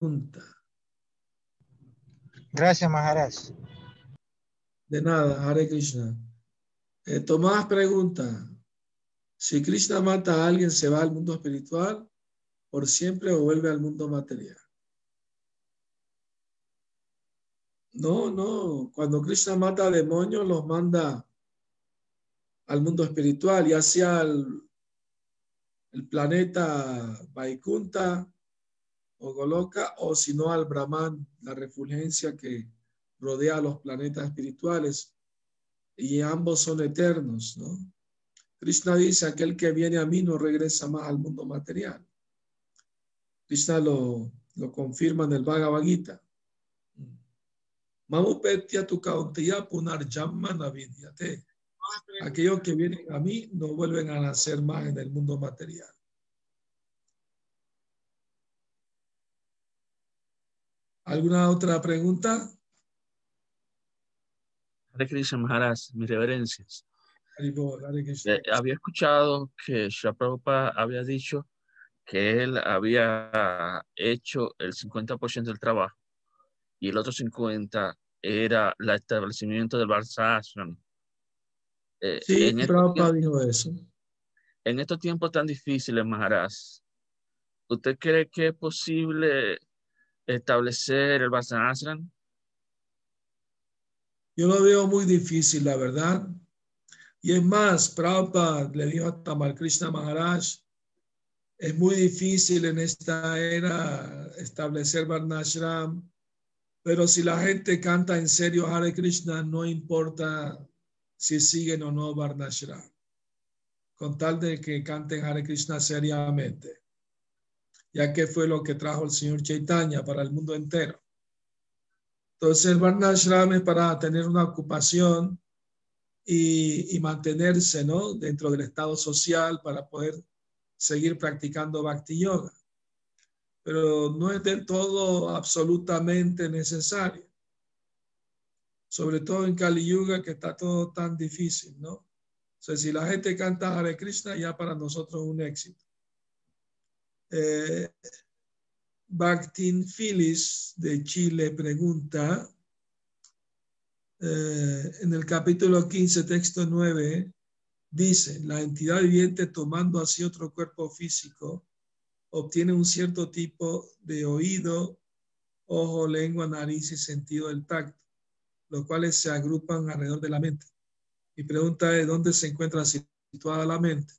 Gracias, Maharaj. De nada, Hare Krishna. Tomás pregunta, si Krishna mata a alguien, ¿se va al mundo espiritual por siempre o vuelve al mundo material? No. Cuando Krishna mata a demonios, los manda al mundo espiritual, ya sea el planeta Vaikunta o Goloka, o si no al Brahman, la refulgencia que rodea a los planetas espirituales, y ambos son eternos, ¿no? Krishna dice, aquel que viene a mí no regresa más al mundo material. Krishna lo confirma en el Bhagavad Gita. Mamupetya tu kauntiya punarjamma vidyate. Aquellos que vienen a mí no vuelven a nacer más en el mundo material. ¿Alguna otra pregunta? Hare Krishna Maharaj, mis reverencias. Hare Krishna. Había escuchado que Srila Prabhupada había dicho que él había hecho el 50% del trabajo y el otro 50% era el establecimiento del Varsa Ashram. Sí, Prabhupada dijo eso. En estos tiempos tan difíciles, Maharaj, ¿usted cree que es posible establecer el Varsa Ashram? Yo lo veo muy difícil, la verdad. Y es más, Prabhupada le dijo a Tamal Krishna Maharaj, es muy difícil en esta era establecer Varnashram, pero si la gente canta en serio Hare Krishna, no importa si siguen o no Varnashram, con tal de que canten Hare Krishna seriamente, ya que fue lo que trajo el señor Chaitanya para el mundo entero. Entonces el Varnashram es para tener una ocupación y mantenerse, ¿no?, dentro del estado social para poder seguir practicando Bhakti Yoga. Pero no es del todo absolutamente necesario. Sobre todo en Kali Yuga, que está todo tan difícil, ¿no? O sea, si la gente canta Hare Krishna, ya para nosotros es un éxito. Bhaktin Phyllis de Chile pregunta, en el capítulo 15, texto 9, dice, la entidad viviente tomando así otro cuerpo físico obtiene un cierto tipo de oído, ojo, lengua, nariz y sentido del tacto, los cuales se agrupan alrededor de la mente. Mi pregunta es, ¿dónde se encuentra situada la mente?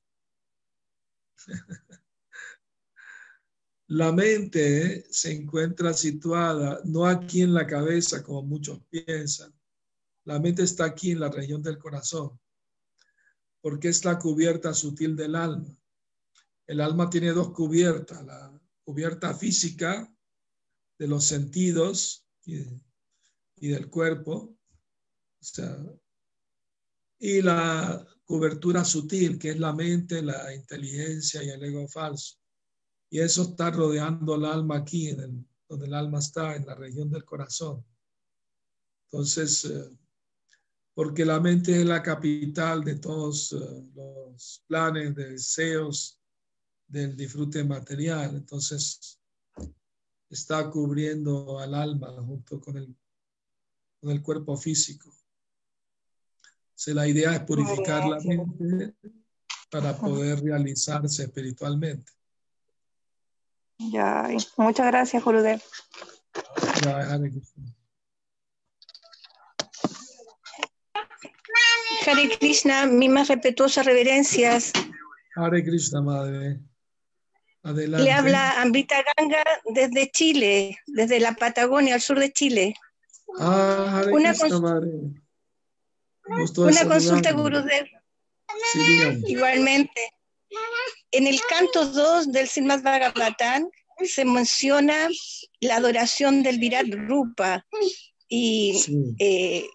La mente se encuentra situada no aquí en la cabeza como muchos piensan. La mente está aquí en la región del corazón, porque es la cubierta sutil del alma. El alma tiene dos cubiertas, la cubierta física de los sentidos y del cuerpo, o sea, y la cobertura sutil, que es la mente, la inteligencia y el ego falso. Y eso está rodeando el alma aquí, donde el alma está, en la región del corazón. Entonces, porque la mente es la capital de todos los planes, de deseos, del disfrute material. Entonces, está cubriendo al alma junto con el cuerpo físico. Entonces, la idea es purificar la mente para poder realizarse espiritualmente. Ya, muchas gracias, Gurudev. Ya, Hare Krishna. Hare Krishna, mis más respetuosas reverencias. Hare Krishna, madre. Adelante. Le habla Amrita Ganga desde Chile, desde la Patagonia, al sur de Chile. Hare Krishna, madre. Una consulta, Gurudev. Sí, dígame. Igualmente. En el canto 2 del Srimad Bhagavatam se menciona la adoración del Virat Rupa y sí.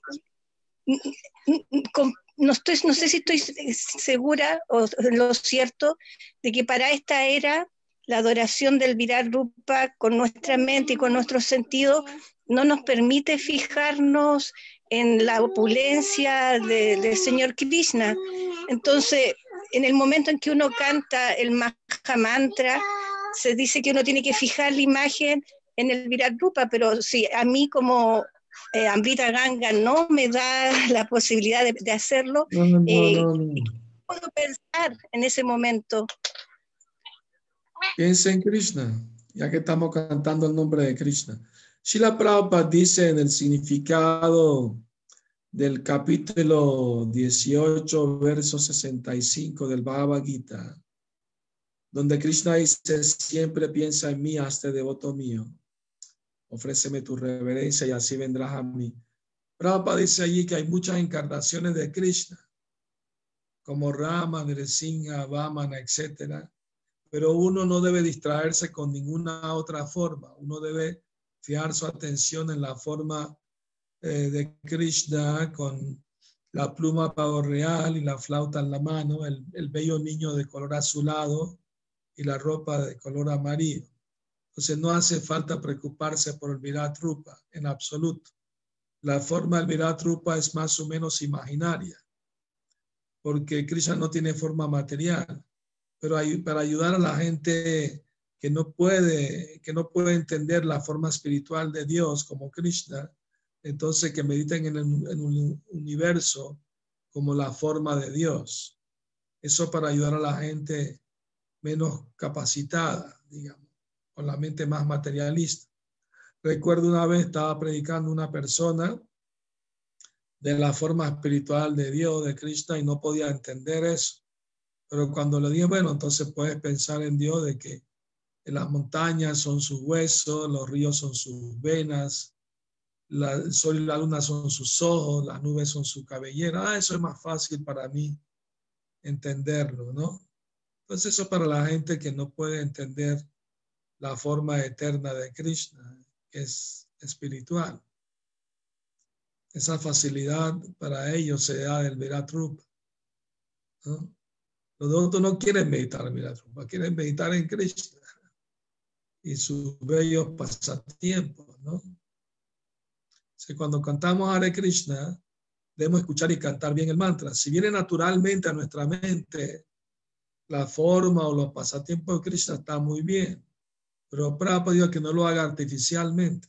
No sé si estoy segura o lo cierto de que para esta era la adoración del Virat Rupa con nuestra mente y con nuestros sentidos no nos permite fijarnos en la opulencia del Señor Krishna. Entonces, en el momento en que uno canta el Maha Mantra, se dice que uno tiene que fijar la imagen en el Virat Rupa, pero sí, a mí como Amrita Ganga no me da la posibilidad de hacerlo, No. puedo pensar en ese momento. Piensa en Krishna, ya que estamos cantando el nombre de Krishna. Srila Prabhupada dice en el significado del capítulo 18, verso 65 del Bhagavad Gita, donde Krishna dice, siempre piensa en mí, hazte devoto mío. Ofréceme tu reverencia y así vendrás a mí. Prabhupada dice allí que hay muchas encarnaciones de Krishna, como Rama, Nrsimha, Vamana, etc. Pero uno no debe distraerse con ninguna otra forma. Uno debe fijar su atención en la forma de Krishna con la pluma pavo real y la flauta en la mano, el bello niño de color azulado y la ropa de color amarillo. Entonces no hace falta preocuparse por el Virat Rupa en absoluto. La forma del Virat Rupa es más o menos imaginaria, porque Krishna no tiene forma material, pero para ayudar a la gente que no puede entender la forma espiritual de Dios como Krishna, entonces que mediten en un universo como la forma de Dios. Eso para ayudar a la gente menos capacitada, digamos, con la mente más materialista. Recuerdo una vez estaba predicando una persona de la forma espiritual de Dios, de Krishna, y no podía entender eso. Pero cuando le dije, bueno, entonces puedes pensar en Dios de que las montañas son sus huesos, los ríos son sus venas, el sol y la luna son sus ojos, las nubes son su cabellera. Eso es más fácil para mí entenderlo, ¿no? Entonces eso para la gente que no puede entender la forma eterna de Krishna, que es espiritual. Esa facilidad para ellos se da del Virat Rupa, ¿no? Los otros no quieren meditar en Virat Rupa, quieren meditar en Krishna y sus bellos pasatiempos, ¿no? Entonces, cuando cantamos Hare Krishna, debemos escuchar y cantar bien el mantra. Si viene naturalmente a nuestra mente la forma o los pasatiempos de Krishna, está muy bien. Pero Prabhupada dijo que no lo haga artificialmente.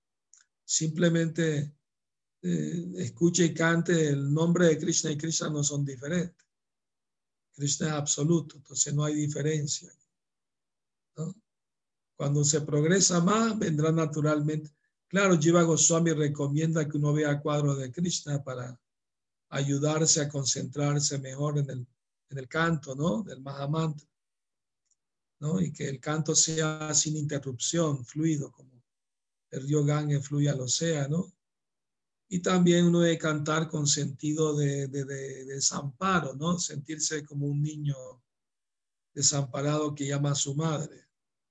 Simplemente escuche y cante el nombre de Krishna y Krishna no son diferentes. Krishna es absoluto, entonces no hay diferencia, ¿no? Cuando se progresa más, vendrá naturalmente. Claro, Jiva Goswami recomienda que uno vea cuadros de Krishna para ayudarse a concentrarse mejor en el canto, ¿no? Del Mahamantra, ¿no? Y que el canto sea sin interrupción, fluido, como el río Ganges fluye al océano. Y también uno debe cantar con sentido de desamparo, ¿no? Sentirse como un niño desamparado que llama a su madre.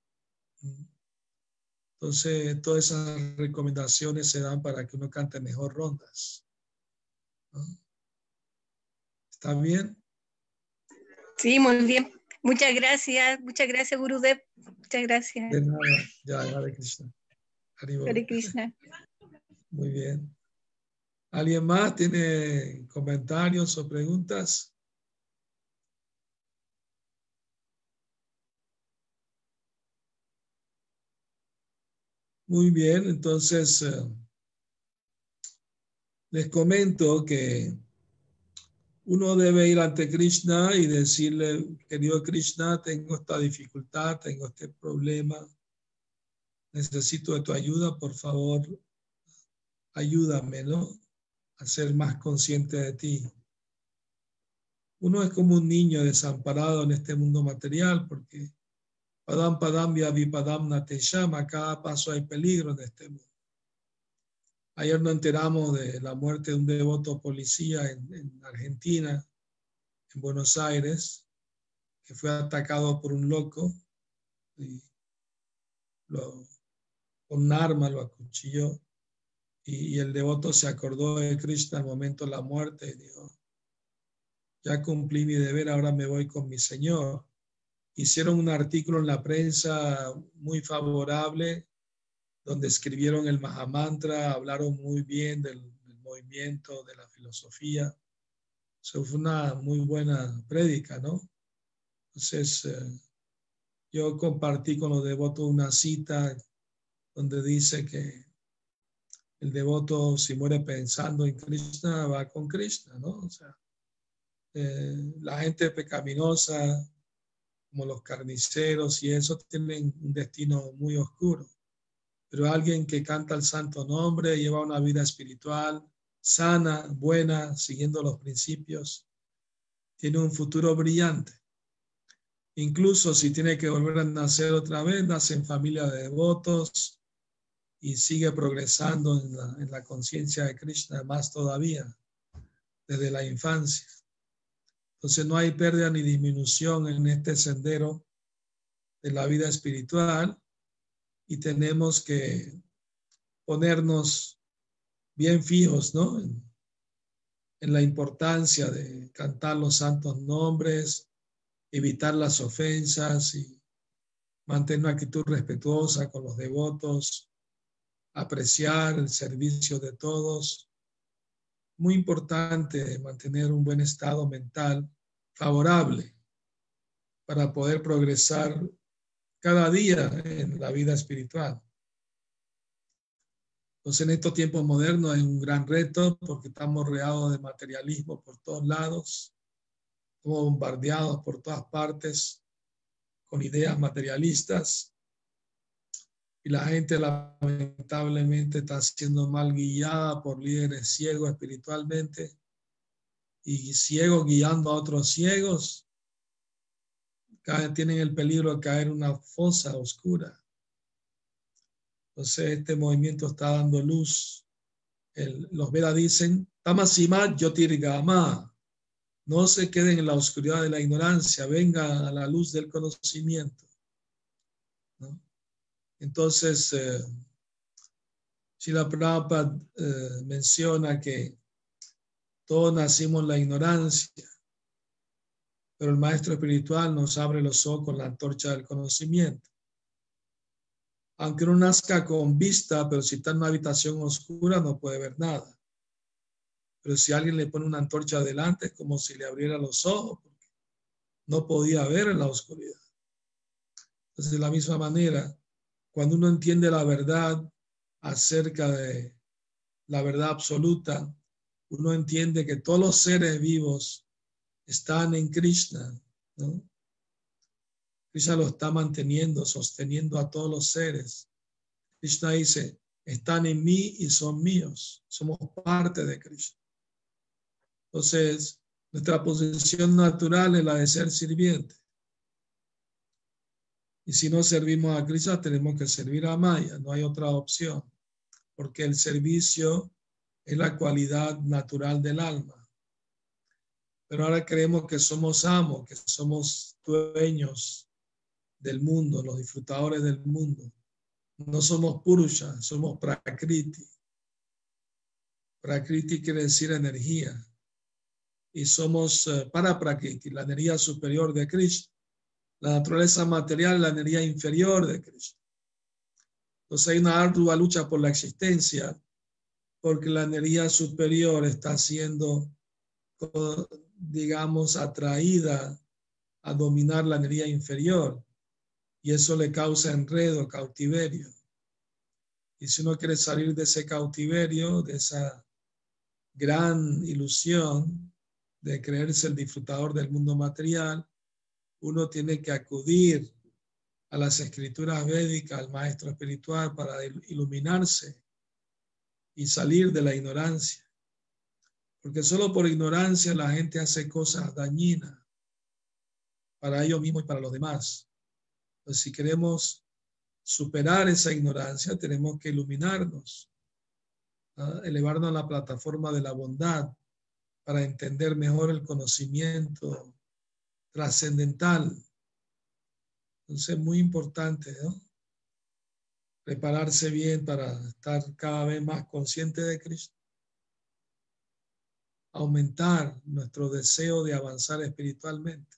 Entonces, todas esas recomendaciones se dan para que uno cante mejor rondas, ¿no? ¿Está bien? Sí, muy bien. Muchas gracias, Gurudev. Muchas gracias. De nada, ya, Hare Krishna. Hare Krishna. Muy bien. ¿Alguien más tiene comentarios o preguntas? Muy bien, entonces les comento que uno debe ir ante Krishna y decirle, querido Krishna, tengo esta dificultad, tengo este problema, necesito de tu ayuda, por favor, ayúdame, ¿no? A ser más consciente de ti. Uno es como un niño desamparado en este mundo material porque Padam Padam Vipadam Nateshama, cada paso hay peligro en este mundo. Ayer nos enteramos de la muerte de un devoto policía en Argentina, en Buenos Aires, que fue atacado por un loco y con un arma lo acuchilló. Y el devoto se acordó de Krishna al momento de la muerte y dijo, ya cumplí mi deber, ahora me voy con mi Señor. Hicieron un artículo en la prensa muy favorable donde escribieron el Mahamantra, hablaron muy bien del movimiento, de la filosofía. Eso fue una muy buena prédica, ¿no? Entonces, yo compartí con los devotos una cita donde dice que el devoto, si muere pensando en Krishna, va con Krishna, ¿no? O sea, la gente pecaminosa, como los carniceros y eso, tienen un destino muy oscuro. Pero alguien que canta el santo nombre, lleva una vida espiritual sana, buena, siguiendo los principios, tiene un futuro brillante. Incluso si tiene que volver a nacer otra vez, nace en familia de devotos y sigue progresando en la conciencia de Krishna más todavía, desde la infancia. Entonces no hay pérdida ni disminución en este sendero de la vida espiritual y tenemos que ponernos bien fijos, ¿no? En la importancia de cantar los santos nombres, evitar las ofensas y mantener una actitud respetuosa con los devotos, apreciar el servicio de todos. Muy importante mantener un buen estado mental favorable para poder progresar cada día en la vida espiritual. Entonces, en estos tiempos modernos hay un gran reto porque estamos rodeados de materialismo por todos lados, estamos bombardeados por todas partes con ideas materialistas y la gente lamentablemente está siendo mal guiada por líderes ciegos espiritualmente y ciegos guiando a otros ciegos. Tienen el peligro de caer en una fosa oscura. Entonces este movimiento está dando luz. Los Vedas dicen, Tamasimat Yotirgama, no se queden en la oscuridad de la ignorancia, venga a la luz del conocimiento, ¿no? Entonces, Srila Prabhupada menciona que todos nacimos en la ignorancia, pero el maestro espiritual nos abre los ojos con la antorcha del conocimiento. Aunque uno nazca con vista, pero si está en una habitación oscura no puede ver nada. Pero si alguien le pone una antorcha adelante, es como si le abriera los ojos, porque no podía ver en la oscuridad. Entonces, de la misma manera, cuando uno entiende la verdad acerca de la verdad absoluta, uno entiende que todos los seres vivos están en Krishna, ¿no? Krishna lo está manteniendo, sosteniendo a todos los seres. Krishna dice, están en mí y son míos. Somos parte de Krishna. Entonces, nuestra posición natural es la de ser sirviente. Y si no servimos a Krishna, tenemos que servir a Maya. No hay otra opción. Porque el servicio es la cualidad natural del alma. Pero ahora creemos que somos amos, que somos dueños del mundo, los disfrutadores del mundo. No somos Purusha, somos Prakriti. Prakriti quiere decir energía. Y somos para Prakriti, la energía superior de Krishna. La naturaleza material es la energía inferior de Krishna. Entonces hay una ardua lucha por la existencia, porque la energía superior está siendo, digamos, atraída a dominar la energía inferior. Y eso le causa enredo, cautiverio. Y si uno quiere salir de ese cautiverio, de esa gran ilusión de creerse el disfrutador del mundo material, uno tiene que acudir a las escrituras védicas, al maestro espiritual, para iluminarse y salir de la ignorancia. Porque solo por ignorancia la gente hace cosas dañinas para ellos mismos y para los demás. Entonces, si queremos superar esa ignorancia, tenemos que iluminarnos, ¿no? Elevarnos a la plataforma de la bondad para entender mejor el conocimiento trascendental. Entonces, muy importante, ¿no? Prepararse bien para estar cada vez más consciente de Cristo. Aumentar nuestro deseo de avanzar espiritualmente,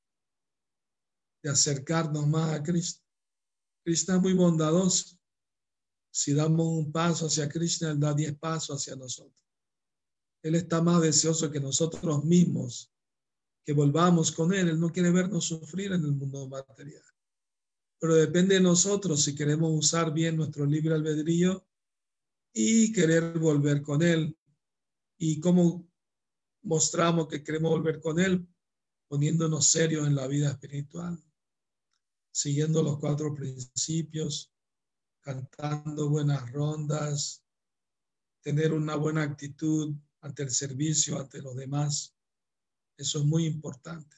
de acercarnos más a Cristo. Krishna es muy bondadoso. Si damos un paso hacia Krishna, Él da 10 pasos hacia nosotros. Él está más deseoso que nosotros mismos, que volvamos con Él. Él no quiere vernos sufrir en el mundo material. pero depende de nosotros si queremos usar bien nuestro libre albedrío y querer volver con Él. ¿Y cómo mostramos que queremos volver con Él? Poniéndonos serios en la vida espiritual, siguiendo los 4 principios, cantando buenas rondas, tener una buena actitud ante el servicio, ante los demás. Eso es muy importante.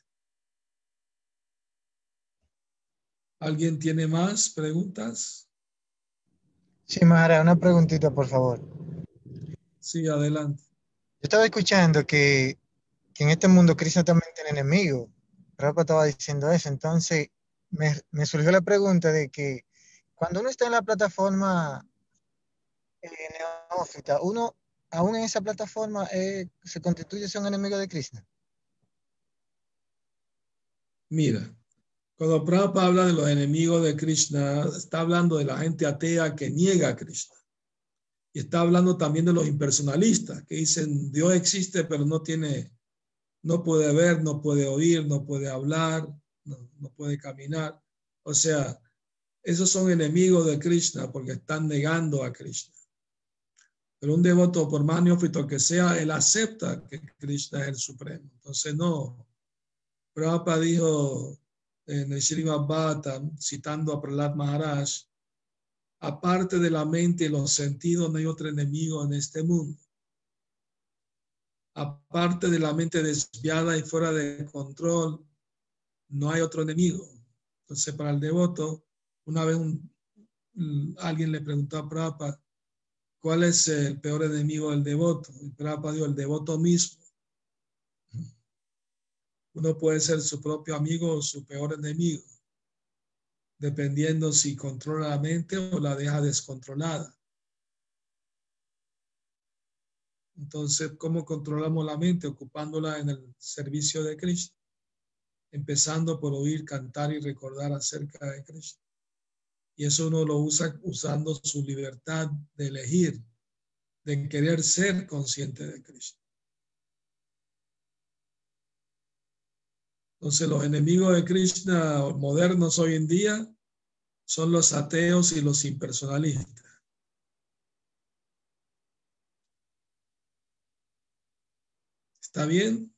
¿Alguien tiene más preguntas? Sí, Maharaj, una preguntita, por favor. Sí, adelante. Yo estaba escuchando que en este mundo Krishna también tiene enemigos. Prabhupada estaba diciendo eso. Entonces, me surgió la pregunta de que cuando uno está en la plataforma neófita, uno aún en esa plataforma se constituye un enemigo de Krishna. Mira, cuando Prabhupada habla de los enemigos de Krishna, está hablando de la gente atea que niega a Krishna. Y está hablando también de los impersonalistas, que dicen Dios existe, pero no puede ver, no puede oír, no puede hablar, no puede caminar. O sea, esos son enemigos de Krishna porque están negando a Krishna. Pero un devoto, por más neófito que sea, él acepta que Krishna es el Supremo. Entonces, no. Prabhupada dijo en el Srimad Bhagavatam, citando a Prahlad Maharaj, aparte de la mente y los sentidos, no hay otro enemigo en este mundo. Aparte de la mente desviada y fuera de control, no hay otro enemigo. Entonces, para el devoto, una vez alguien le preguntó a Prabhupada, ¿cuál es el peor enemigo del devoto? Y Prabhupada dijo, el devoto mismo. Uno puede ser su propio amigo o su peor enemigo, dependiendo si controla la mente o la deja descontrolada. Entonces, ¿cómo controlamos la mente? Ocupándola en el servicio de Krishna, empezando por oír, cantar y recordar acerca de Krishna. Y eso uno lo usa usando su libertad de elegir, de querer ser consciente de Krishna. Entonces, los enemigos de Krishna modernos hoy en día son los ateos y los impersonalistas. ¿Está bien?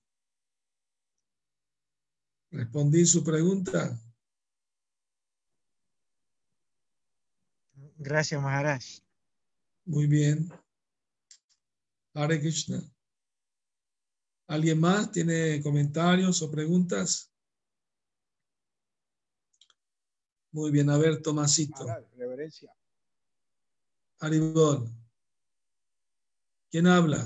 ¿Respondí su pregunta? Gracias, Maharaj. Muy bien. Hare Krishna. ¿Alguien más tiene comentarios o preguntas? Muy bien, a ver, Tomasito. Reverencia. Haribol. ¿Quién habla?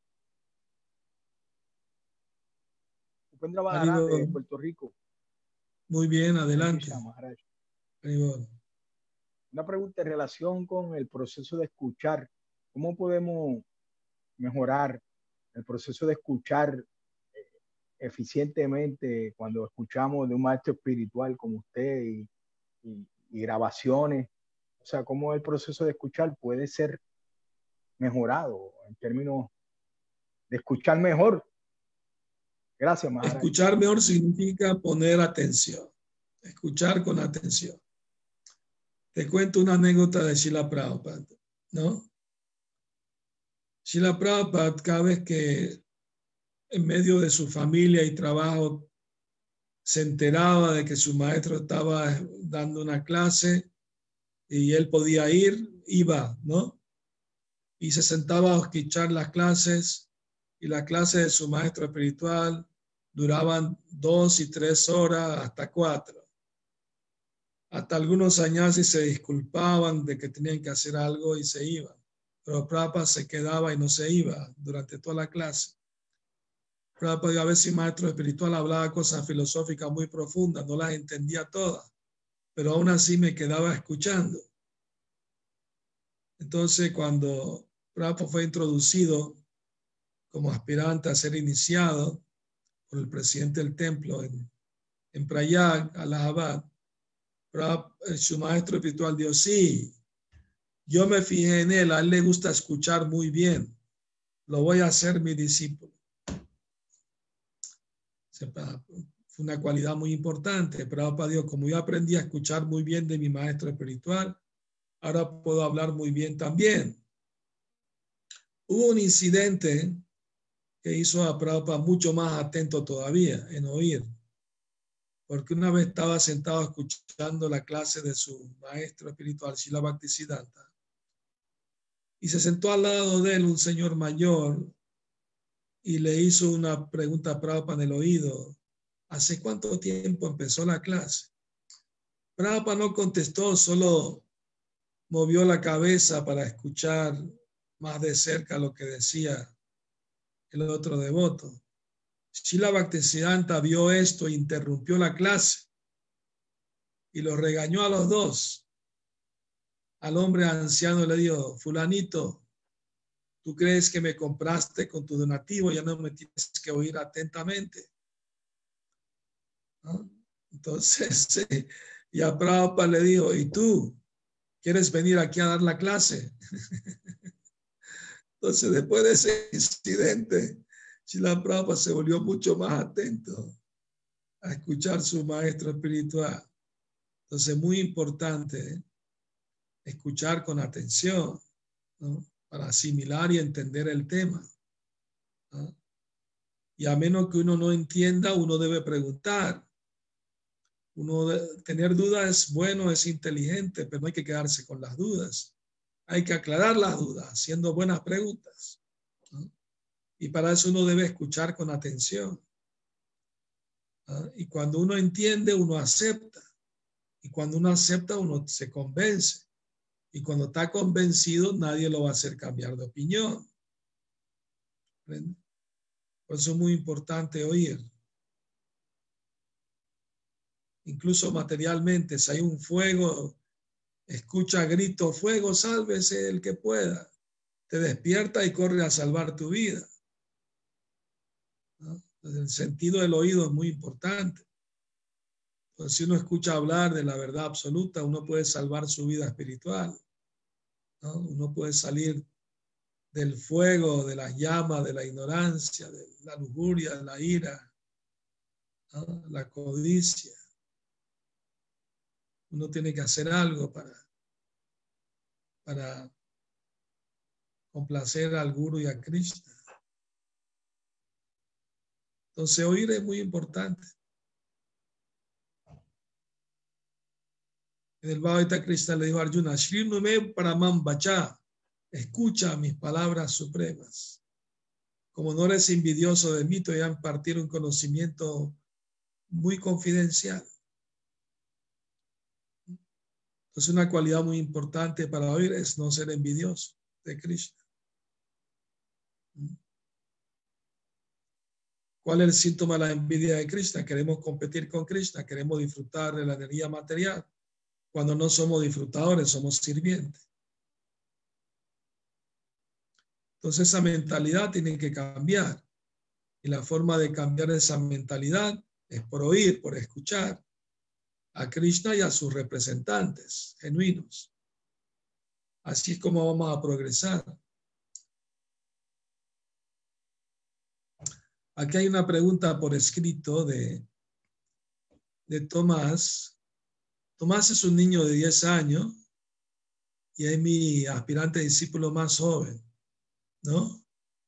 Upendra Bajarán de Puerto Rico. Muy bien, adelante. Haribol. Una pregunta en relación con el proceso de escuchar. ¿Cómo podemos mejorar el proceso de escuchar eficientemente cuando escuchamos de un maestro espiritual como usted y grabaciones? O sea, ¿cómo el proceso de escuchar puede ser mejorado en términos de escuchar mejor? Gracias, Maharaj. Escuchar mejor significa poner atención, escuchar con atención. Te cuento una anécdota de Srila Prabhupada, ¿no? Srila Prabhupada, cada vez que en medio de su familia y trabajo se enteraba de que su maestro estaba dando una clase y él podía ir, iba, ¿no? Y se sentaba a escuchar las clases, y las clases de su maestro espiritual duraban 2 y 3 horas, hasta 4. Hasta algunos sannyasis se disculpaban de que tenían que hacer algo y se iban. Pero Prabhupada se quedaba y no se iba durante toda la clase. Prabhupada, a veces el maestro espiritual hablaba cosas filosóficas muy profundas, no las entendía todas, pero aún así me quedaba escuchando. Entonces, cuando Prabhupada fue introducido como aspirante a ser iniciado por el presidente del templo en Prayag, Allahabad, su maestro espiritual dijo, sí, yo me fijé en él, a él le gusta escuchar muy bien, lo voy a hacer mi discípulo. Fue una cualidad muy importante. Prabhupada dijo, como yo aprendí a escuchar muy bien de mi maestro espiritual, ahora puedo hablar muy bien también. Hubo un incidente que hizo a Prabhupada mucho más atento todavía en oír, porque una vez estaba sentado escuchando la clase de su maestro espiritual, Srila Bhaktisiddhanta, y se sentó al lado de él un señor mayor y le hizo una pregunta a Prabhupada en el oído. ¿Hace cuánto tiempo empezó la clase? Prabhupada no contestó, solo movió la cabeza para escuchar más de cerca lo que decía el otro devoto. Srila Bhaktisiddhanta vio esto e interrumpió la clase y los regañó a los dos. Al hombre anciano le dijo, fulanito, ¿tú crees que me compraste con tu donativo? Ya no me tienes que oír atentamente. ¿No? Entonces, y a Prabhupada le dijo, ¿y tú quieres venir aquí a dar la clase? Entonces, después de ese incidente, Srila Prabhupada se volvió mucho más atento a escuchar su maestro espiritual. Entonces, muy importante escuchar con atención, ¿no? Para asimilar y entender el tema, ¿no? Y a menos que uno no entienda, uno debe preguntar. Tener dudas es bueno, es inteligente, pero no hay que quedarse con las dudas. Hay que aclarar las dudas, haciendo buenas preguntas, ¿no? Y para eso uno debe escuchar con atención, ¿no? Y cuando uno entiende, uno acepta. Y cuando uno acepta, uno se convence. Y cuando está convencido, nadie lo va a hacer cambiar de opinión. ¿Ven? Por eso es muy importante oír. Incluso materialmente, si hay un fuego, escucha grito, fuego, sálvese el que pueda. Te despierta y corre a salvar tu vida, ¿no? Entonces, el sentido del oído es muy importante. Entonces, si uno escucha hablar de la verdad absoluta, uno puede salvar su vida espiritual, ¿no? Uno puede salir del fuego, de las llamas, de la ignorancia, de la lujuria, de la ira, ¿no? La codicia. Uno tiene que hacer algo para complacer al Guru y a Krishna. Entonces, oír es muy importante. En el Bhagavad Gita, Krishna le dijo a Arjuna, Shrinume paramam vacha, escucha mis palabras supremas. Como no eres envidioso de mí, te voy a impartir un conocimiento muy confidencial. Entonces, una cualidad muy importante para oír es no ser envidioso de Krishna. ¿Cuál es el síntoma de la envidia de Krishna? Queremos competir con Krishna, queremos disfrutar de la energía material. Cuando no somos disfrutadores, somos sirvientes. Entonces, esa mentalidad tiene que cambiar. Y la forma de cambiar esa mentalidad es por oír, por escuchar a Krishna y a sus representantes genuinos. Así es como vamos a progresar. Aquí hay una pregunta por escrito de Tomás. Tomás es un niño de 10 años y es mi aspirante discípulo más joven, ¿no?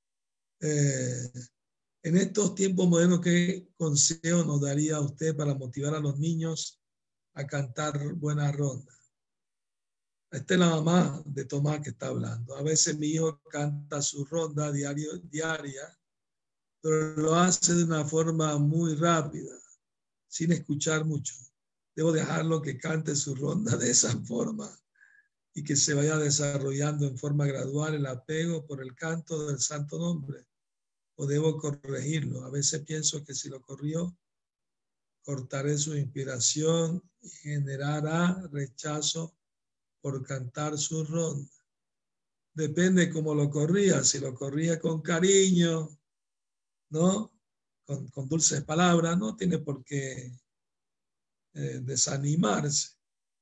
En estos tiempos modernos, ¿qué consejo nos daría a usted para motivar a los niños a cantar buenas rondas? Esta es la mamá de Tomás que está hablando. A veces mi hijo canta su ronda diaria, pero lo hace de una forma muy rápida, sin escuchar mucho. Debo dejarlo que cante su ronda de esa forma y que se vaya desarrollando en forma gradual el apego por el canto del santo nombre. O debo corregirlo. A veces pienso que si lo corrió, cortaré su inspiración y generará rechazo por cantar su ronda. Depende cómo lo corría. Si lo corría con cariño, ¿no? Con dulces palabras, no tiene por qué desanimarse.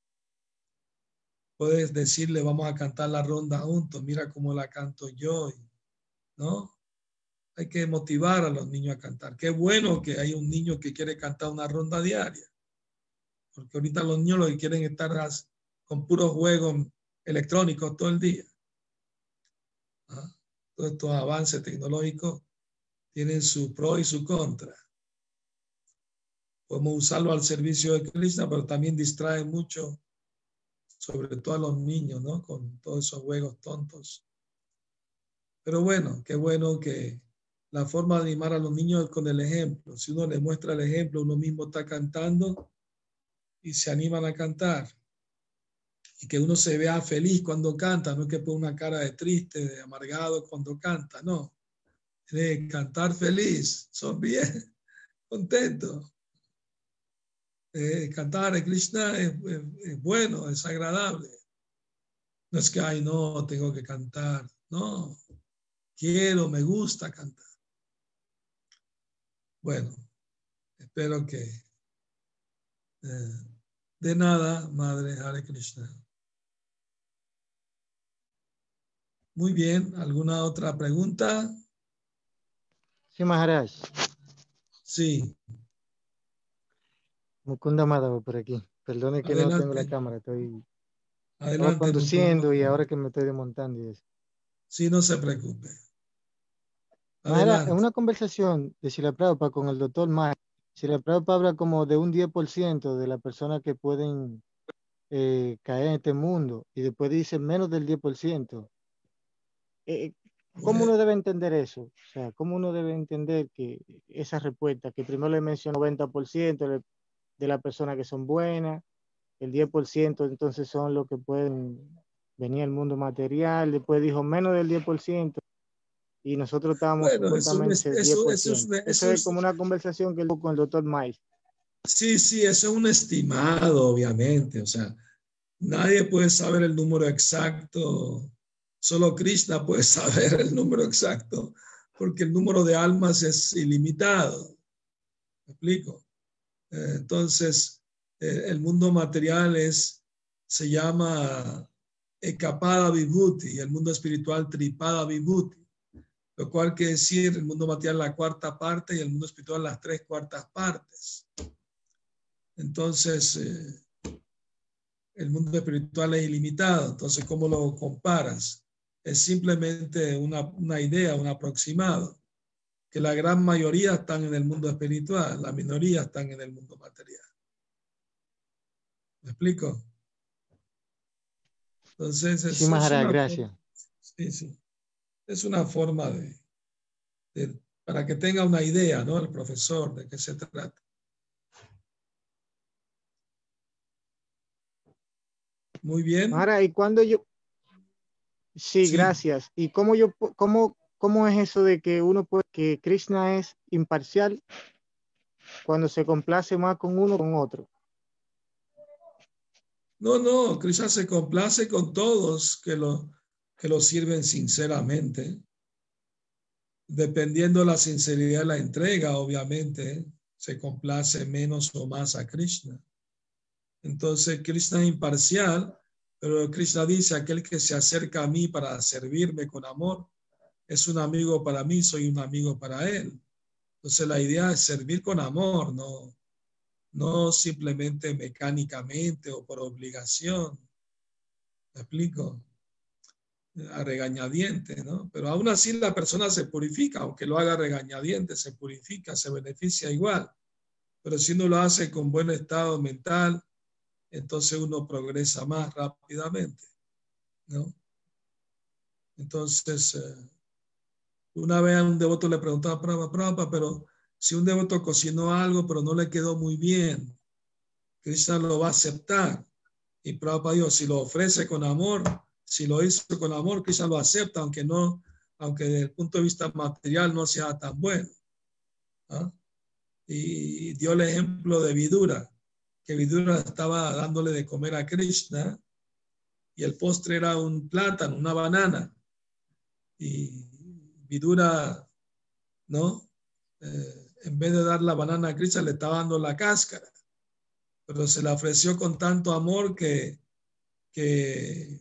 Puedes decirle, vamos a cantar la ronda juntos, mira cómo la canto yo, ¿no? Hay que motivar a los niños a cantar. Qué bueno que hay un niño que quiere cantar una ronda diaria. Porque ahorita los niños lo que quieren es estar con puros juegos electrónicos todo el día. ¿Ah? Todos estos avances tecnológicos tienen su pro y su contra. Podemos usarlo al servicio de Krishna, pero también distrae mucho, sobre todo a los niños, ¿no? Con todos esos juegos tontos. Pero bueno, qué bueno que la forma de animar a los niños es con el ejemplo. Si uno les muestra el ejemplo, uno mismo está cantando y se animan a cantar. Y que uno se vea feliz cuando canta, no es que ponga una cara de triste, de amargado cuando canta, no. Tiene que cantar feliz, sonríe, contento. Cantar a Krishna es bueno, es agradable. No es que, ay, no, tengo que cantar. No, quiero, me gusta cantar. Bueno, espero que de nada, Madre Hare Krishna. Muy bien, ¿alguna otra pregunta? Sí, Maharaj. Sí. Mukunda Madhava por aquí. Perdone que Adelante. no tengo la cámara, estaba Adelante, conduciendo Mukunda. y ahora que me estoy desmontando y eso. Sí, no se preocupe. Maharaj, en Adelante. una conversación de Srila Prabhupada con el doctor Mike, Srila Prabhupada habla como de un 10% de las personas que pueden caer en este mundo y después dice menos del 10%. ¿Cómo uno debe entender eso? O sea, ¿cómo uno debe entender que esa respuesta, que primero le mencionó 90% de las personas que son buenas, el 10% entonces son los que pueden venir al mundo material, después dijo menos del 10% y nosotros estábamos Bueno, supuestamente el 10%. Eso es como una conversación que tuvo con el doctor Miles. Sí, eso es un estimado, obviamente. O sea, nadie puede saber el número exacto. Solo Krishna puede saber el número exacto, porque el número de almas es ilimitado. ¿Me explico? Entonces, el mundo material se llama Ekapada Vibhuti y el mundo espiritual Tripada Vibhuti, lo cual quiere decir el mundo material la cuarta parte y el mundo espiritual las 3/4 partes. Entonces, el mundo espiritual es ilimitado. Entonces, ¿cómo lo comparas? Es simplemente una idea, un aproximado, que la gran mayoría están en el mundo espiritual, la minoría están en el mundo material. ¿Me explico? Entonces, Sí, Maharaj, gracias. Sí. Es una forma para que tenga una idea, ¿no? El profesor, de qué se trata. Muy bien. Maharaj, ¿y cuando yo? Sí, gracias. ¿Y cómo es eso de que que Krishna es imparcial cuando se complace más con uno o con otro? No, Krishna se complace con todos que lo sirven sinceramente. Dependiendo de la sinceridad de la entrega, obviamente, se complace menos o más a Krishna. Entonces, Krishna es imparcial, pero Krishna dice, aquel que se acerca a mí para servirme con amor, es un amigo para mí, soy un amigo para él. Entonces, la idea es servir con amor, no simplemente mecánicamente o por obligación. ¿Me explico? A regañadientes, ¿no? Pero aún así la persona se purifica, aunque lo haga regañadientes, se purifica, se beneficia igual. Pero si uno lo hace con buen estado mental, entonces uno progresa más rápidamente, ¿no? Entonces, una vez a un devoto le preguntaba a Prabhupada, pero si un devoto cocinó algo, pero no le quedó muy bien, Krishna lo va a aceptar. Y Prabhupada dijo, si lo ofrece con amor, si lo hizo con amor, Krishna lo acepta, aunque desde el punto de vista material no sea tan bueno. ¿Ah? Y dio el ejemplo de Vidura, que Vidura estaba dándole de comer a Krishna y el postre era un plátano, una banana. Y Vidura, ¿no? En vez de dar la banana a Krishna, le estaba dando la cáscara. Pero se la ofreció con tanto amor que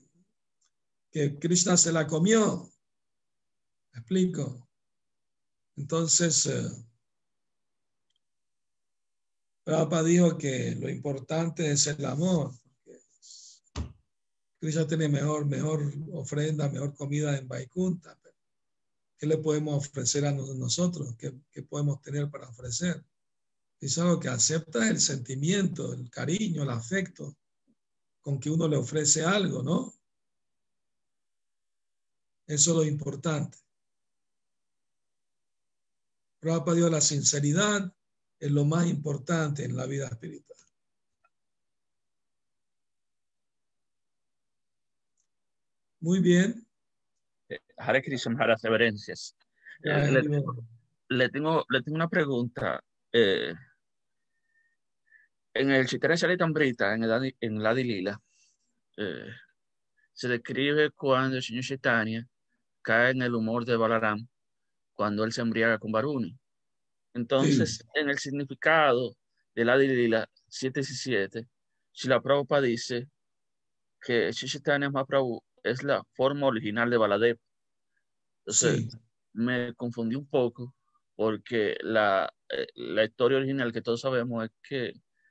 Krishna se la comió. ¿Me explico? Entonces, Prabhupada dijo que lo importante es el amor. Krishna tiene mejor ofrenda, mejor comida en Vaikunta. ¿Qué le podemos ofrecer a nosotros? ¿Qué podemos tener para ofrecer? Es algo que acepta el sentimiento, el cariño, el afecto con que uno le ofrece algo, ¿no? Eso es lo importante. Prabhupada dijo, la sinceridad es lo más importante en la vida espiritual. Muy bien. Hare Krishna, Maharaj, reverencias. Le tengo una pregunta. En el Chaitanya Charitamrita, en la Lila, se describe cuando el señor Chaitanya cae en el humor de Balaram cuando él se embriaga con Varuni. Entonces, en el significado de la Lila 717, Srila Prabhupada dice que Sri Chaitanya Mahaprabhu es la forma original de Baladev. Entonces, me confundí un poco porque la historia original que todos sabemos es que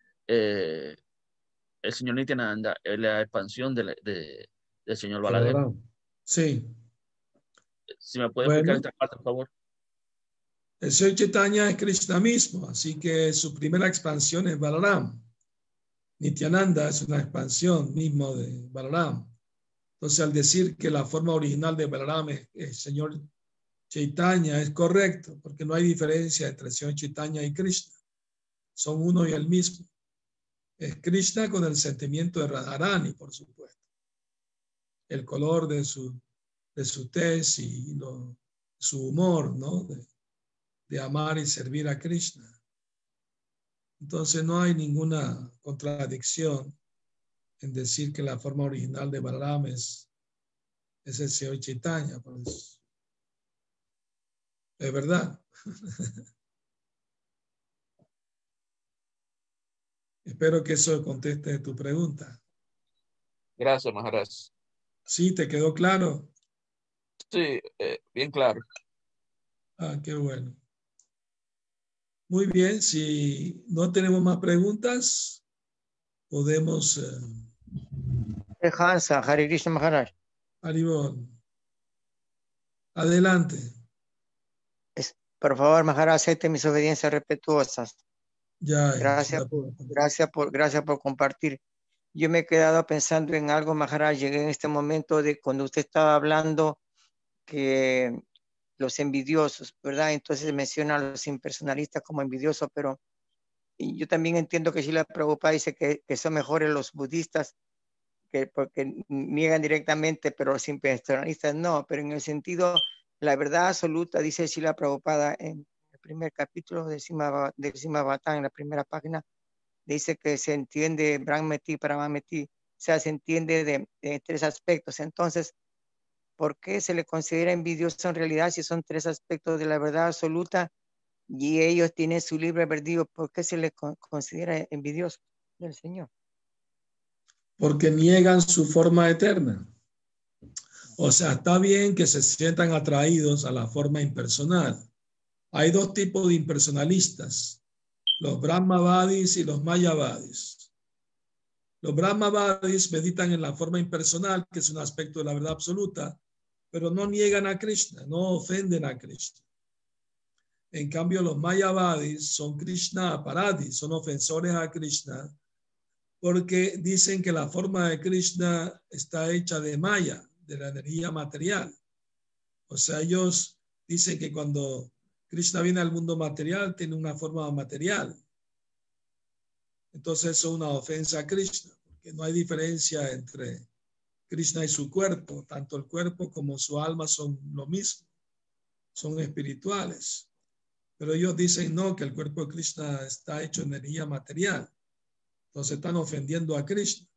el señor Nityananda es la expansión del señor Baladev. Sí. Si me puede explicar esta parte, por favor. El señor Chaitanya es Krishna mismo, así que su primera expansión es Balaram. Nityananda es una expansión mismo de Balaram. Entonces, al decir que la forma original de Balaram es el señor Chaitanya, es correcto, porque no hay diferencia entre el señor Chaitanya y Krishna. Son uno y el mismo. Es Krishna con el sentimiento de Radharani, por supuesto. El color de su tez y su humor, ¿no? De amar y servir a Krishna. Entonces no hay ninguna contradicción en decir que la forma original de Balaram es el señor Chaitanya. Pues, es verdad. Espero que eso conteste tu pregunta. Gracias, Maharaj. ¿Sí? ¿Te quedó claro? Sí, bien claro. Ah, qué bueno. Muy bien, si no tenemos más preguntas, podemos... Hansa, Hare Krishna Maharaj. Haribol. Adelante. Por favor, Maharaj, acepte mis obediencias respetuosas. Ya, gracias por compartir. Yo me he quedado pensando en algo, Maharaj. Llegué en este momento de cuando usted estaba hablando que los envidiosos, ¿verdad? Entonces menciona a los impersonalistas como envidiosos, pero yo también entiendo que Srila Prabhupada dice que son mejores los budistas porque niegan directamente, pero los impersonalistas no, pero en el sentido, la verdad absoluta, dice Srila Prabhupada en el primer capítulo de Simabhatán, en la primera página, dice que se entiende Brahmeti, Paramameti, o sea, se entiende de tres aspectos. Entonces, ¿por qué se le considera envidioso en realidad si son tres aspectos de la verdad absoluta y ellos tienen su libre albedrío? ¿Por qué se le considera envidioso del Señor? Porque niegan su forma eterna. O sea, está bien que se sientan atraídos a la forma impersonal. Hay dos tipos de impersonalistas, los Brahmavadis y los Mayavadis. Los Brahmavadis meditan en la forma impersonal, que es un aspecto de la verdad absoluta, pero no niegan a Krishna, no ofenden a Krishna. En cambio, los Mayavadis son Krishna aparadis, son ofensores a Krishna, porque dicen que la forma de Krishna está hecha de Maya, de la energía material. O sea, ellos dicen que cuando Krishna viene al mundo material, tiene una forma material. Entonces eso es una ofensa a Krishna, porque no hay diferencia entre Krishna y su cuerpo. Tanto el cuerpo como su alma son lo mismo, son espirituales. Pero ellos dicen no, que el cuerpo de Krishna está hecho de energía material. Entonces están ofendiendo a Krishna.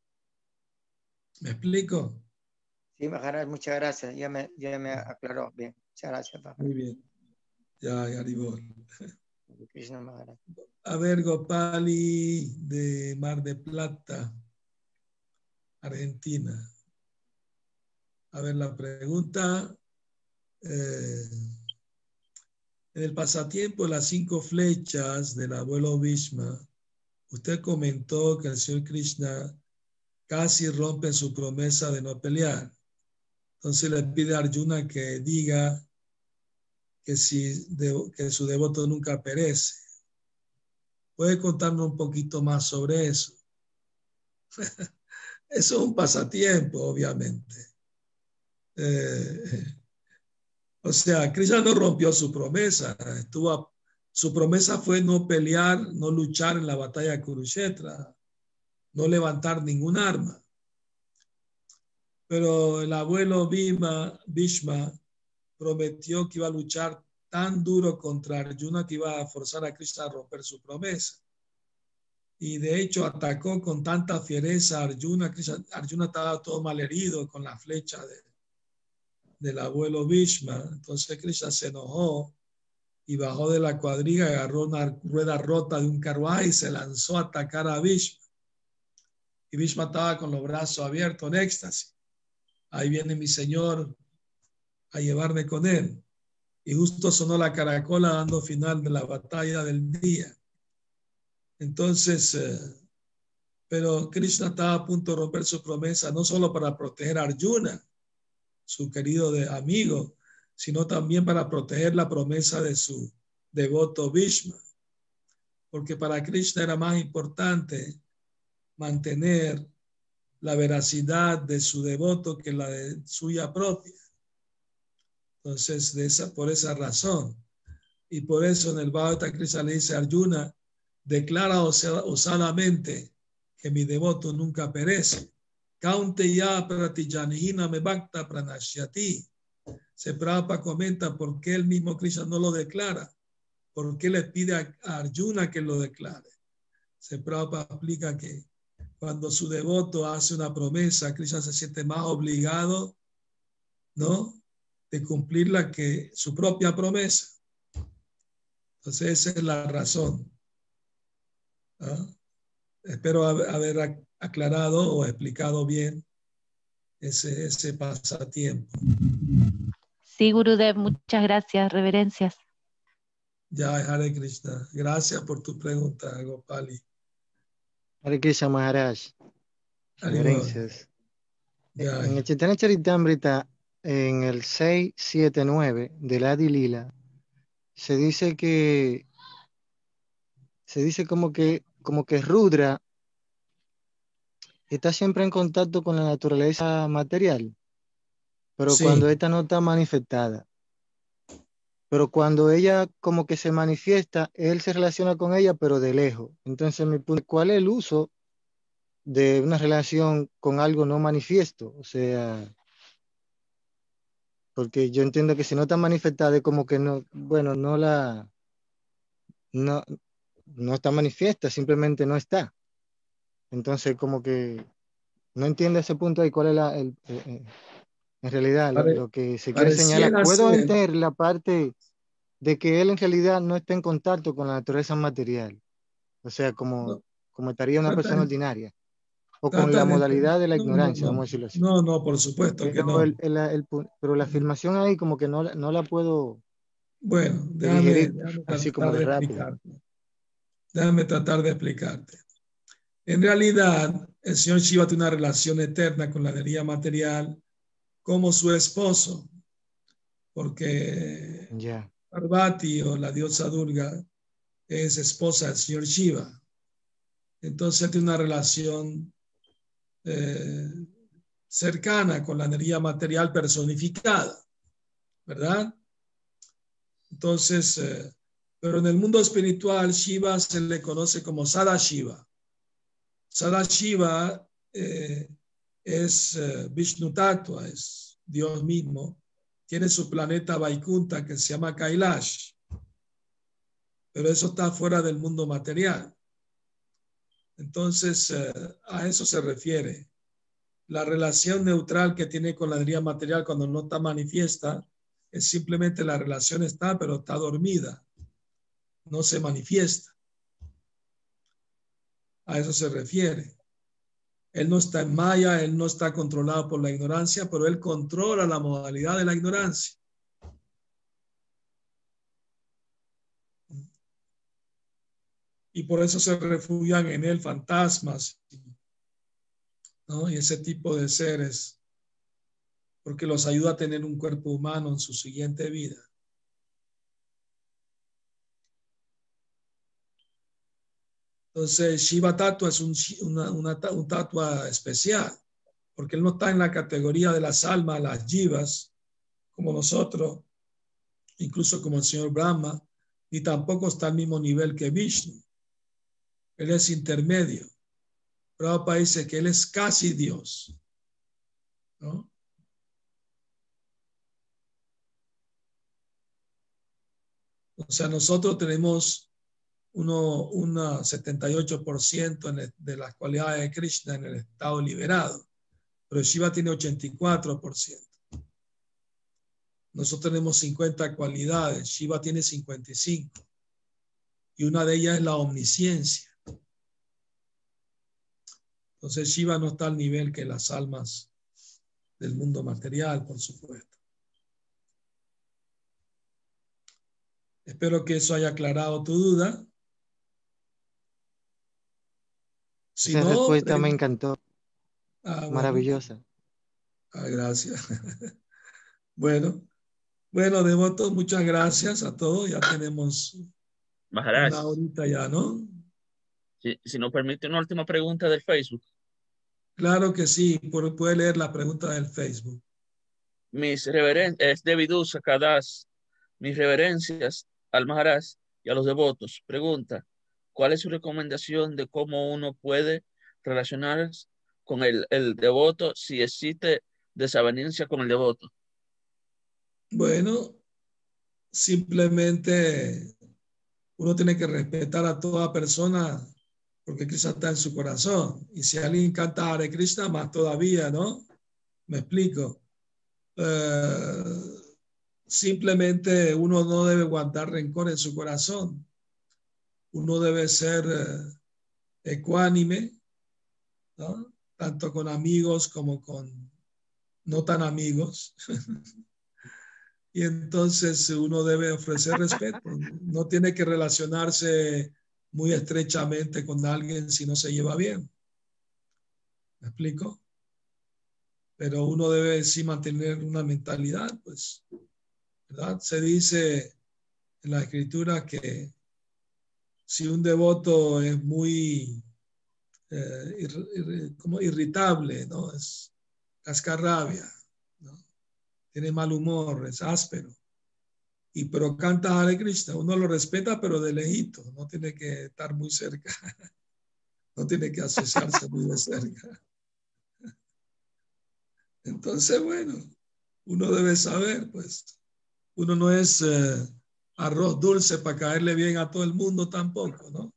¿Me explico? Sí, Maharaj, muchas gracias. Ya me aclaró. Bien, muchas gracias, Maharaj. Muy bien. Ya, Haribol. Krishna Maharaj. A ver, Gopali de Mar de Plata, Argentina. A ver la pregunta. En el pasatiempo de las 5 flechas del abuelo Bhishma, usted comentó que el señor Krishna casi rompe su promesa de no pelear. Entonces le pide a Arjuna que diga que su devoto nunca perece. ¿Puede contarnos un poquito más sobre eso? Eso es un pasatiempo, obviamente. O sea, Krishna no rompió su promesa. Su promesa fue no pelear, no luchar en la batalla de Kurukshetra, no levantar ningún arma. Pero el abuelo Bhishma prometió que iba a luchar tan duro contra Arjuna que iba a forzar a Krishna a romper su promesa. Y de hecho atacó con tanta fiereza a Arjuna. Arjuna estaba todo malherido con la flecha del abuelo Bhishma. Entonces Krishna se enojó y bajó de la cuadriga, agarró una rueda rota de un carruaje y se lanzó a atacar a Bhishma. Y Bhishma estaba con los brazos abiertos en éxtasis. Ahí viene mi señor a llevarme con él. Y justo sonó la caracola dando final de la batalla del día. Entonces, pero Krishna estaba a punto de romper su promesa, no solo para proteger a Arjuna, su querido amigo, sino también para proteger la promesa de su devoto Bhishma. Porque para Krishna era más importante mantener la veracidad de su devoto que la de suya propia. Entonces, por esa razón. Y por eso en el Bhagavad Krishna le dice a Arjuna, declara osadamente que mi devoto nunca perece. Kaunteya pratijanihina me bhakta pranashyati. Se Prabhupada comenta por qué el mismo Krishna no lo declara, por qué le pide a Arjuna que lo declare. Se Prabhupada explica que cuando su devoto hace una promesa, Krishna se siente más obligado, ¿no?, de cumplirla que su propia promesa. Entonces esa es la razón. ¿Ah? Espero haber aclarado o explicado bien ese pasatiempo. Sí, Gurudev, muchas gracias, reverencias. Ya, Hare Krishna. Gracias por tu pregunta, Gopali. Hare Krishna Maharaj. Reverencias. Ya. En el Chaitanya Charitamrita, en el 679 del Adi Lila, se dice como que Rudra está siempre en contacto con la naturaleza material, pero Sí. cuando esta no está manifestada. Pero cuando ella como que se manifiesta, él se relaciona con ella, pero de lejos. Entonces, mi punto, ¿cuál es el uso de una relación con algo no manifiesto? O sea, porque yo entiendo que si no está manifestada, es como que no, bueno, no está manifiesta, simplemente no está. Entonces, como que no entiendo ese punto ahí, cuál es en realidad lo que se quiere señalar. Puedo entender la parte de que él en realidad no está en contacto con la naturaleza material, o sea, como estaría una persona ordinaria, o con la modalidad de la ignorancia, vamos a decirlo así. No, por supuesto que no. Pero la afirmación ahí como que no la puedo déjame así como de rápido. Déjame tratar de explicarte. En realidad, el señor Shiva tiene una relación eterna con la energía material como su esposo, porque Parvati o la diosa Durga es esposa del señor Shiva. Entonces él tiene una relación cercana con la energía material personificada, ¿verdad? Entonces, pero en el mundo espiritual, Shiva se le conoce como Sadashiva. Sadashiva es Vishnu Tattva, es Dios mismo. Tiene su planeta Vaikunta que se llama Kailash, pero eso está fuera del mundo material. Entonces, a eso se refiere. La relación neutral que tiene con la energía material cuando no está manifiesta es simplemente la relación está, pero está dormida. No se manifiesta. A eso se refiere. Él no está en Maya, él no está controlado por la ignorancia, pero él controla la modalidad de la ignorancia. y por eso se refugian en él fantasmas, ¿no? Y ese tipo de seres, porque los ayuda a tener un cuerpo humano en su siguiente vida. Entonces, Shiva Tattva es un tattva especial, porque él no está en la categoría de las almas, las jivas, como nosotros, incluso como el señor Brahma, ni tampoco está al mismo nivel que Vishnu. Él es intermedio. Prabhupada dice que él es casi Dios, ¿no? O sea, nosotros tenemos un 78% de las cualidades de Krishna en el estado liberado, pero Shiva tiene 84%. Nosotros tenemos 50 cualidades, Shiva tiene 55, y una de ellas es la omnisciencia. Entonces Shiva no está al nivel que las almas del mundo material, por supuesto. Espero que eso haya aclarado tu duda. Si Esa no, respuesta me encantó. bueno. Maravillosa. Gracias. Bueno, devotos, muchas gracias a todos. Ya tenemos Maharaj, una horita ya, ¿no? si nos permite una última pregunta del Facebook. Claro que sí, puede leer la pregunta del Facebook. Mis reverencias, es de Vidusa Kadas. Mis reverencias al Maharaj y a los devotos. Pregunta, ¿cuál es su recomendación de cómo uno puede relacionarse con el devoto si existe desavenencia con el devoto? Bueno, simplemente uno tiene que respetar a toda persona porque Krishna está en su corazón. Y si alguien canta Hare Krishna, más todavía, ¿no? Me explico. Simplemente uno no debe guardar rencor en su corazón. Uno debe ser ecuánime, ¿no? Tanto con amigos como con no tan amigos. Y entonces uno debe ofrecer respeto. No tiene que relacionarse muy estrechamente con alguien si no se lleva bien. ¿Me explico? Pero uno debe sí mantener una mentalidad, pues, ¿verdad? Se dice en la escritura que si un devoto es muy como irritable, ¿no? Es cascarrabia, ¿no? Tiene mal humor, es áspero. Pero canta Hare Krishna, uno lo respeta, pero de lejito, no tiene que estar muy cerca, no tiene que asociarse muy de cerca. Entonces, bueno, uno debe saber, pues, uno no es arroz dulce para caerle bien a todo el mundo tampoco, ¿no?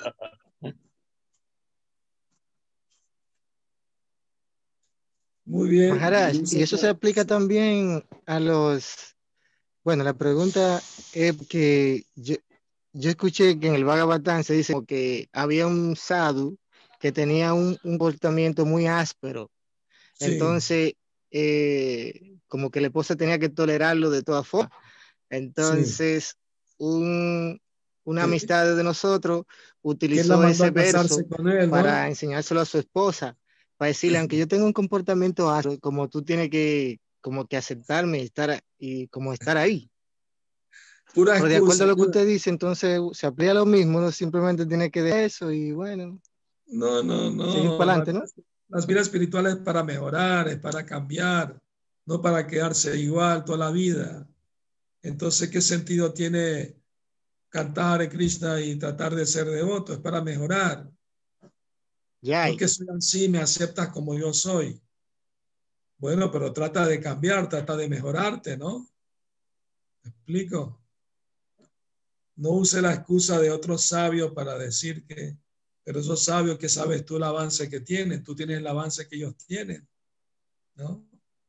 Muy bien. Maharaj, y eso se aplica también a los... Bueno, la pregunta es que yo escuché que en el Bhagavatam se dice como que había un sadhu que tenía un comportamiento muy áspero. Sí. Entonces, como que la esposa tenía que tolerarlo de todas formas. Entonces, sí. Una amistad de nosotros utilizó ese verso él, para ¿no? enseñárselo a su esposa, para decirle, aunque yo tenga un comportamiento áspero, como tú tienes que como que aceptarme y como estar ahí. Pura pero excusa, de acuerdo a lo que usted dice, entonces se aplica lo mismo, uno simplemente tiene que dejar eso y bueno. No. Seguir para adelante, ¿no? Las vidas espirituales es para mejorar, es para cambiar, no para quedarse igual toda la vida. Entonces, ¿qué sentido tiene cantar Hare Krishna y tratar de ser devoto? Es para mejorar. Porque soy así, me aceptas como yo soy. Bueno, pero trata de cambiar, trata de mejorarte, ¿no? ¿Me explico? No use la excusa de otros sabios para decir que, pero esos sabios, que sabes tú el avance que tienen, tú tienes el avance que ellos tienen, ¿no?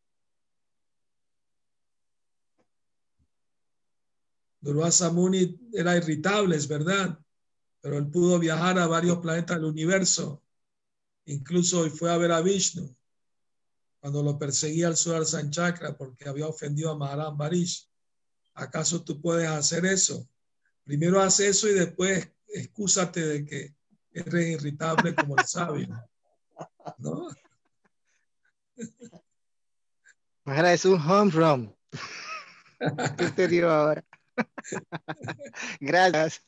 Durvasa Muni era irritable, es verdad, pero él pudo viajar a varios planetas del universo. Incluso hoy fue a ver a Vishnu cuando lo perseguía el Sudarshan Chakra porque había ofendido a Maharaj Varish. ¿Acaso tú puedes hacer eso? Primero haz eso y después excúsate de que eres irritable como el sabio, ¿no? Maharaj, es un home run. ¿Qué usted dio ahora? Gracias.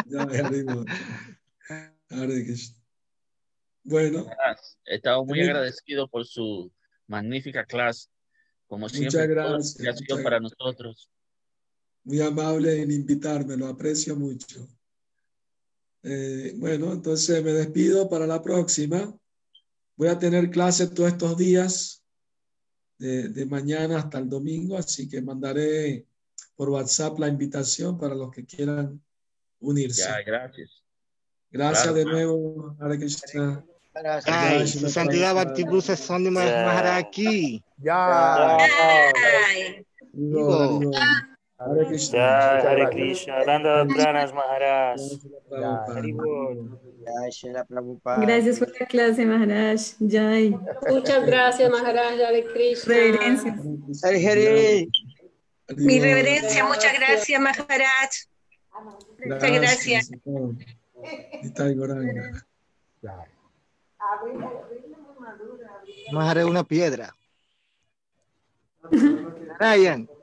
Bueno. Estamos muy agradecidos por su magnífica clase. Como siempre, muchas gracias. Inspiración para nosotros. Muy amable en invitarme, lo aprecio mucho. Bueno, entonces me despido para la próxima. Voy a tener clase todos estos días, de mañana hasta el domingo, así que mandaré por WhatsApp la invitación para los que quieran unirse. Ya, gracias. Gracias de nuevo, Hare Krishna. Ay, su santidad Bhaktibhusa Swami Maharaj aquí. Ya. Hare Krishna. Hare Krishna. Dando pranas Maharaj. Gracias por la clase, Maharaj. Jai. Muchas gracias, Maharaj. Hare Krishna. Reverencias. Mi reverencia, muchas gracias, Maharaj. Muchas gracias. Maharaj, una piedra. Ryan.